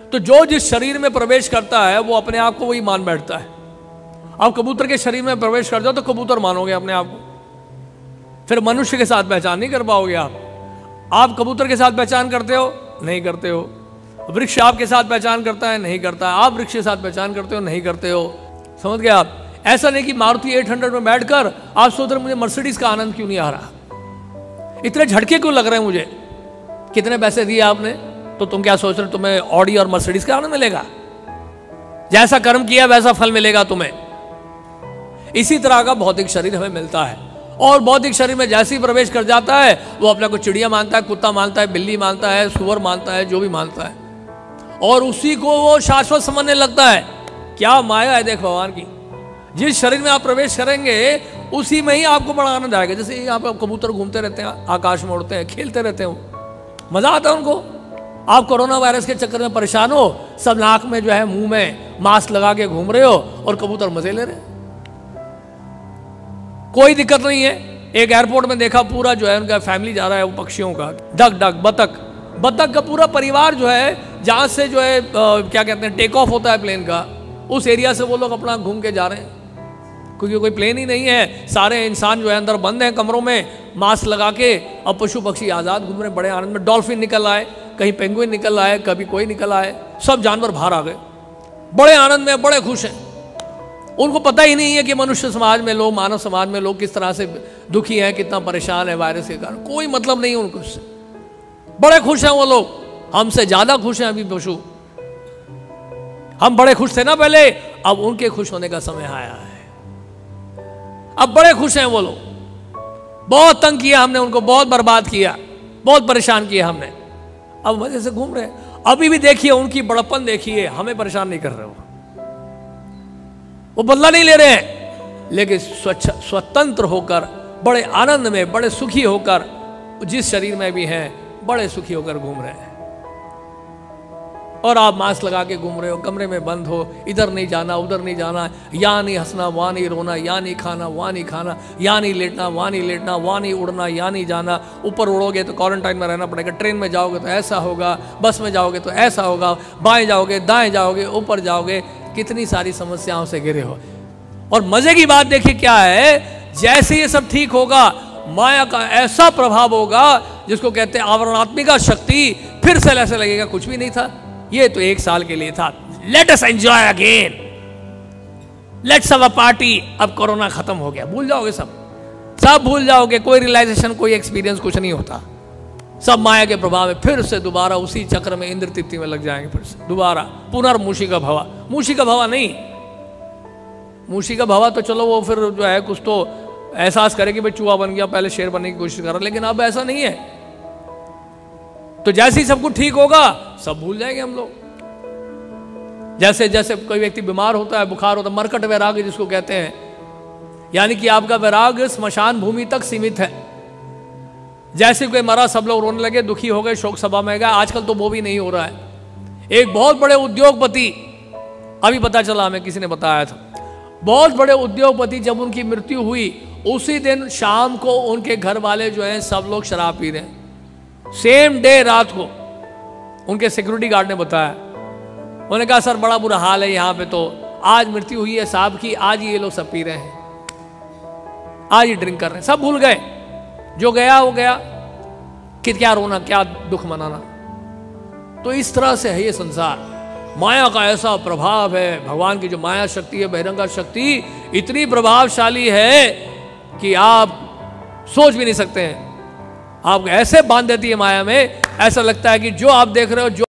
तो जो जिस शरीर में प्रवेश करता है वो अपने आप को वही मान बैठता है। आप कबूतर के शरीर में प्रवेश कर जाओ तो कबूतर मानोगे अपने आप को, फिर मनुष्य के साथ पहचान नहीं कर पाओगे। आप कबूतर के साथ पहचान करते हो? नहीं करते हो। वृक्ष आपके साथ पहचान करता है? नहीं करता। आप वृक्ष के साथ पहचान करते हो? नहीं करते हो। समझ गए आप? ऐसा नहीं कि मारुति 800 में बैठकर आप सोच रहे मुझे मर्सिडीज का आनंद क्यों नहीं आ रहा, इतने झटके क्यों लग रहे हैं मुझे, कितने पैसे दिए आपने, तो तुम क्या सोच रहे हो तुम्हें ऑडी और मर्सिडीज का आनंद मिलेगा? जैसा कर्म किया वैसा फल मिलेगा तुम्हें। इसी तरह का भौतिक शरीर हमें मिलता है, और भौतिक शरीर में जैसे ही प्रवेश कर जाता है वो अपने को चिड़िया मानता है, कुत्ता मानता है, बिल्ली मानता है, सुअर मानता है, जो भी मानता है, और उसी को वो शाश्वत समझने लगता है। क्या माया है देख भगवान की। जिस शरीर में आप प्रवेश करेंगे उसी में ही आपको बड़ा आनंद आएगा। जैसे यहाँ पे कबूतर घूमते रहते हैं, आकाश में उड़ते हैं, खेलते रहते हैं, मजा आता है उनको। आप कोरोना वायरस के चक्कर में परेशान हो, सब नाक में जो है मुंह में मास्क लगा के घूम रहे हो और कबूतर मजे ले रहे हैं, कोई दिक्कत नहीं है। एक एयरपोर्ट में देखा पूरा जो है उनका फैमिली जा रहा है, वो पक्षियों का डक डक बतख का पूरा परिवार जो है, जहां से जो है क्या कहते हैं टेक ऑफ होता है प्लेन का, उस एरिया से वो लोग अपना घूम के जा रहे हैं, क्योंकि कोई प्लेन ही नहीं है। सारे इंसान जो है अंदर बंद हैं कमरों में मास्क लगा के, अब पशु पक्षी आज़ाद घूम रहे हैं बड़े आनंद में। डॉल्फिन निकल आए, कहीं पेंगुइन निकल आए, कभी कोई निकल आए, सब जानवर बाहर आ गए, बड़े आनंद में, बड़े खुश हैं। उनको पता ही नहीं है कि मनुष्य समाज में लोग, मानव समाज में लोग किस तरह से दुखी हैं, कितना परेशान है वायरस के कारण, कोई मतलब नहीं है उनको उससे। बड़े खुश हैं वो लोग, हमसे ज्यादा खुश हैं अभी पशु। हम बड़े खुश थे ना पहले, अब उनके खुश होने का समय आया है। अब बड़े खुश हैं वो लोग। बहुत तंग किया हमने उनको, बहुत बर्बाद किया, बहुत परेशान किया हमने, अब मजे से घूम रहे हैं। अभी भी देखिए उनकी बड़प्पन देखिए, हमें परेशान नहीं कर रहे हो, वो बदला नहीं ले रहे हैं, लेकिन स्वतंत्र होकर, बड़े आनंद में, बड़े सुखी होकर, जिस शरीर में भी हैं बड़े सुखी होकर घूम रहे हैं। और आप मास्क लगा के घूम रहे हो, कमरे में बंद हो, इधर नहीं जाना, उधर नहीं जाना, यहाँ नहीं हंसना, वहाँ नहीं रोना, यहाँ नहीं खाना, वहाँ नहीं खाना, यहाँ नहीं लेटना, वहाँ नहीं लेटना, वहाँ नहीं उड़ना, यहाँ नहीं जाना। ऊपर उड़ोगे तो क्वारंटाइन में रहना पड़ेगा, ट्रेन में जाओगे तो ऐसा होगा, बस में जाओगे तो ऐसा होगा, बाएं जाओगे, दाएं जाओगे, ऊपर जाओगे, कितनी सारी समस्याओं से घिरे हो। और मजे की बात देखिए क्या है, जैसे ये सब ठीक होगा, माया का ऐसा प्रभाव होगा जिसको कहते हैं आवरणात्मिका शक्ति, फिर से ऐसे लगेगा कुछ भी नहीं था, ये तो 1 साल के लिए था। Let us enjoy again, let's have a party. अब कोरोना खत्म हो गया, भूल जाओगे, सब भूल जाओगे, कोई रियलाइजेशन, कोई एक्सपीरियंस, कुछ नहीं होता। सब माया के प्रभाव में फिर से दोबारा उसी चक्र में, इंद्र तृप्ति में लग जाएंगे, फिर से दोबारा पुनर्मूषिका भवा। मूषिका भवा नहीं, मूषिका भवा तो चलो वो फिर जो है कुछ तो एहसास करे कि भाई चूहा बन गया, पहले शेर बनने की कोशिश कर रहा, लेकिन अब ऐसा नहीं है। तो जैसे ही सब कुछ ठीक होगा सब भूल जाएंगे हम लोग। जैसे जैसे कोई व्यक्ति बीमार होता है, बुखार होता है, मरकट वैराग्य जिसको कहते हैं, यानी कि आपका वैराग्य स्मशान भूमि तक सीमित है। जैसे कोई मरा सब लोग रोने लगे, दुखी हो गए, शोक सभा में गए। आजकल तो वो भी नहीं हो रहा है। एक बहुत बड़े उद्योगपति, अभी पता चला हमें, किसी ने बताया था, बहुत बड़े उद्योगपति जब उनकी मृत्यु हुई उसी दिन शाम को उनके घर वाले जो हैं सब लोग शराब पी रहे हैं, सेम डे रात को। उनके सिक्योरिटी गार्ड ने बताया, उन्होंने कहा सर बड़ा बुरा हाल है यहाँ पे, तो आज मृत्यु हुई है साहब की, आज ये लोग सब पी रहे हैं, आज ही ड्रिंक कर रहे हैं, सब भूल गए, जो गया वो गया, कि क्या रोना, क्या दुख मनाना। तो इस तरह से है ये संसार। माया का ऐसा प्रभाव है, भगवान की जो माया शक्ति है, बहिरंगा शक्ति इतनी प्रभावशाली है कि आप सोच भी नहीं सकते हैं। आप ऐसे बांध देती है माया में, ऐसा लगता है कि जो आप देख रहे हो, जो